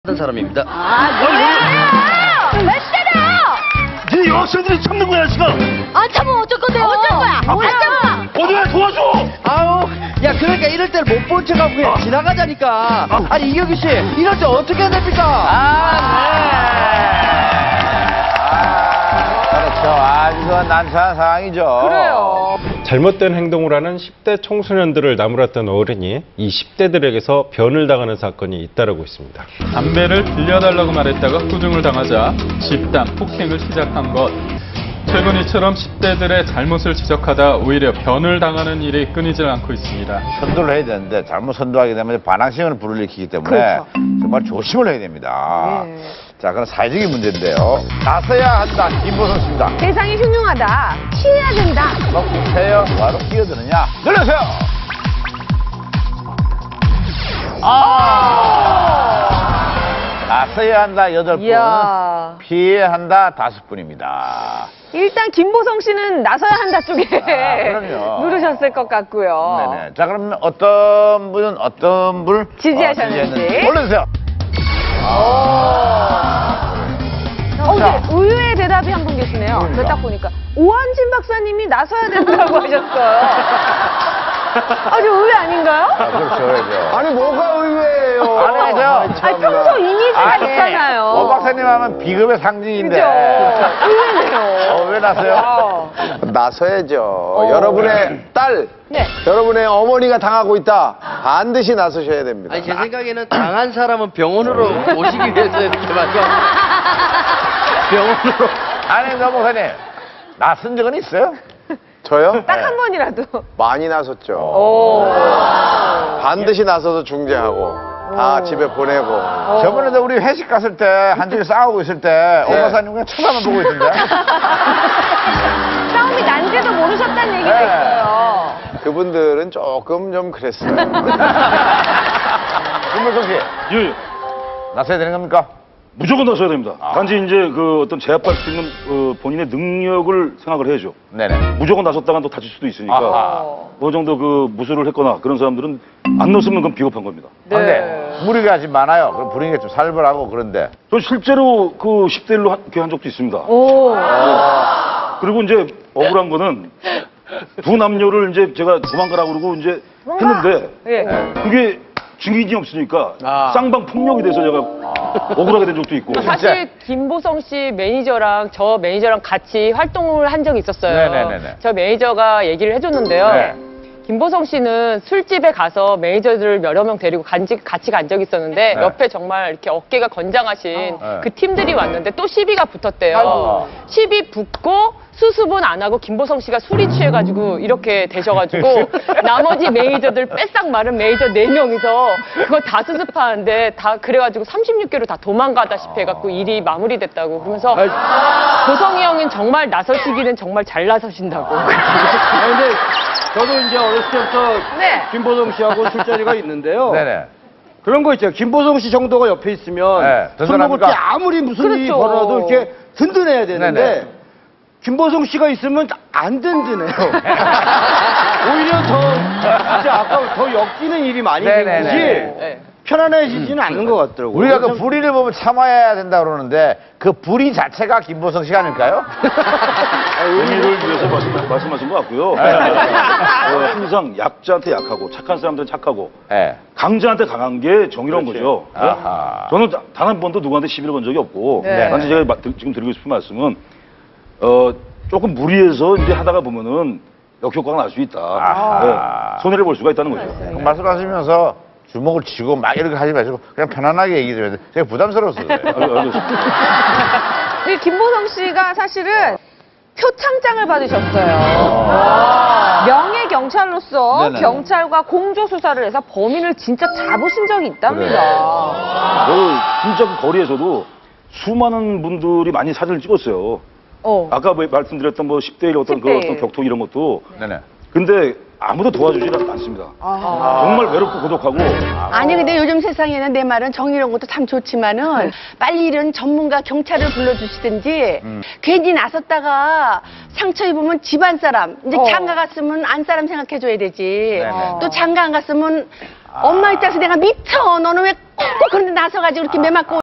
하던 사람입니다. 뭐야? 왜 때려요? 네 여학생들이 참는 거야 지금. 안 참으면 어쩔 건데요? 어쩔 거야? 안 참아. 어디가 도와줘. 아우, 야 그러니까 이럴 때는 못 본 척하고 그냥 지나가자니까. 아니 이경규 씨, 이럴 때 어떻게 해야 됩니까? 그렇죠. 아주 난처한 상황이죠. 그래요. 잘못된 행동을 하는 10대 청소년들을 나무랐던 어른이 이 10대들에게서 변을 당하는 사건이 잇따르고 있습니다. 담배를 빌려달라고 말했다가 후중을 당하자 집단 폭행을 시작한 것. 최근 이처럼 10대들의 잘못을 지적하다 오히려 변을 당하는 일이 끊이질 않고 있습니다. 선도를 해야 되는데 잘못 선도하게 되면 반항심을 불러일으키기 때문에 정말 조심을 해야 됩니다. 자, 그럼 사회적인 문제인데요. 나서야 한다. 김보성 씨입니다. 세상이 흉흉하다. 치해야 된다. 해요. 바로 끼어드느냐? 눌러주세요. 나서야 한다 8분, 이야. 피해야 한다 5분입니다. 일단 김보성 씨는 나서야 한다 쪽에 그럼요. 누르셨을 것 같고요. 네네. 자, 그러면 어떤 분은 어떤 분을 지지하셨는지. 올려주세요. 근데 의외의 대답이 한 분 계시네요. 그러니까. 딱 보니까 오한진 박사님이 나서야 된다고 하셨어요. 아주 의외 아닌가요? 그렇죠, 그렇죠. 아니 뭐가 의외예요? 아니죠. 아니, 평소 이미지가 있잖아요. 오 박사님 하면 비급의 상징인데. 그죠? 의외네요. 왜 나서요? 나서야죠. 어. 여러분의 딸, 네. 여러분의 어머니가 당하고 있다. 반드시 나서셔야 됩니다. 아니 제 생각에는 당한 사람은 병원으로 모시기 위해서 이렇게 말이야. 병원으로. 아니, 너 목사님, 나선 적은 있어요? 저요? 딱 한 번이라도. 많이 나섰죠. 오. 반드시 나서서 중재하고 다 집에 보내고. 저번에도 우리 회식 갔을 때, 한쪽에 싸우고 있을 때, 오 박사님 그냥 쳐다만 보고 있던데. 싸움이 난지도 모르셨다는 얘기가 네. 있어요. 그분들은 조금 좀 그랬어요. 김문성 씨, 예, 나서야 되는 겁니까? 무조건 나서야 됩니다. 단지 이제 그 어떤 제압할 수 있는 본인의 능력을 생각을 해야죠. 네네. 무조건 나섰다간 또 다칠 수도 있으니까 아하. 어느 정도 그 무술을 했거나 그런 사람들은 안 넣었으면 그건 비겁한 겁니다. 근데 무리가 좀 많아요. 그럼 분위기가 좀 살벌하고 그런데. 저 실제로 그 10대1로 교한 적도 있습니다. 오. 그리고 이제 억울한 거는 두 남녀를 이제 제가 도망가라고 그러고 이제 했는데 예. 그게 증인이 없으니까 쌍방 폭력이 돼서 제가 억울하게 된 적도 있고. 사실 김보성 씨 매니저랑 저 매니저랑 같이 활동을 한 적이 있었어요. 네네네네. 저 매니저가 얘기를 해줬는데요. 네. 김보성 씨는 술집에 가서 매니저들 여러 명 데리고 같이 간 적이 있었는데 네. 옆에 정말 이렇게 어깨가 건장하신 네. 그 팀들이 왔는데 또 시비가 붙었대요. 아이고. 시비 붙고 수습은 안 하고 김보성 씨가 술이 취해가지고 이렇게 되셔가지고 나머지 매니저들 뺏싹 마른 매니저 4명이서 그걸 다 수습하는데 다 그래가지고 36개로 다 도망가다시피 해갖고 일이 마무리됐다고 그러면서 보성이 형은 정말 나서시기는 정말 잘 나서신다고. 아니 근데 저도 이제 어렸을 때부터 네. 김보성 씨하고 술자리가 있는데요. 네네. 그런 거 있죠. 김보성 씨 정도가 옆에 있으면 네, 술 먹을 때 든든합니까? 아무리 무슨 일이 그렇죠. 벌어도 이렇게 든든해야 되는데 네네. 김보성 씨가 있으면 안 든든해요. 오히려 더 진짜 아까 더 엮이는 일이 많이 네네네. 생기지 편안해지지는 않는 것 같더라고요. 우리가 그 좀- 불의를 보면 참아야 된다 그러는데 그 불의 자체가 김보성 씨가 아닐까요? 의미를 위해서 말씀하신 것 같고요. 네. 항상 약자한테 약하고 착한 사람들은 착하고 네. 강자한테 강한 게 정의로운 거죠. 네? 아하. 저는 단 한 번도 누구한테 시비를 건 적이 없고 네. 단지 제가 지금 드리고 싶은 말씀은 조금 무리해서 이제 하다가 보면은 역효과가 날 수 있다. 아하. 네, 손해를 볼 수가 있다는 거죠. 그 말씀하시면서 주먹을 쥐고 막 이렇게 하지 마시고 그냥 편안하게 얘기 좀 해야 돼. 제가 부담스러웠어요. 알겠습니다. 이 김보성 씨가 사실은 표창장을 받으셨어요. 명예 경찰로서 네네. 경찰과 공조 수사를 해서 범인을 진짜 잡으신 적이 있답니다. 진짜 그 거리에서도 수많은 분들이 많이 사진을 찍었어요. 아까 말씀드렸던 뭐 10대1 어떤 10대1. 그 어떤 격투 이런 것도. 네네. 근데 아무도 도와주지 않습니다. 정말 외롭고 고독하고. 아니 근데 요즘 세상에는 내 말은 정의로운 것도 참 좋지만은 빨리 이런 전문가 경찰을 불러주시든지 괜히 나섰다가 상처 입으면 집안 사람 이제 장가 갔으면 안 사람 생각해줘야 되지 네네. 또 장가 안 갔으면 엄마 있다서 내가 미쳐. 너는 왜 꼭 그런데 나서가지고 이렇게 매 맞고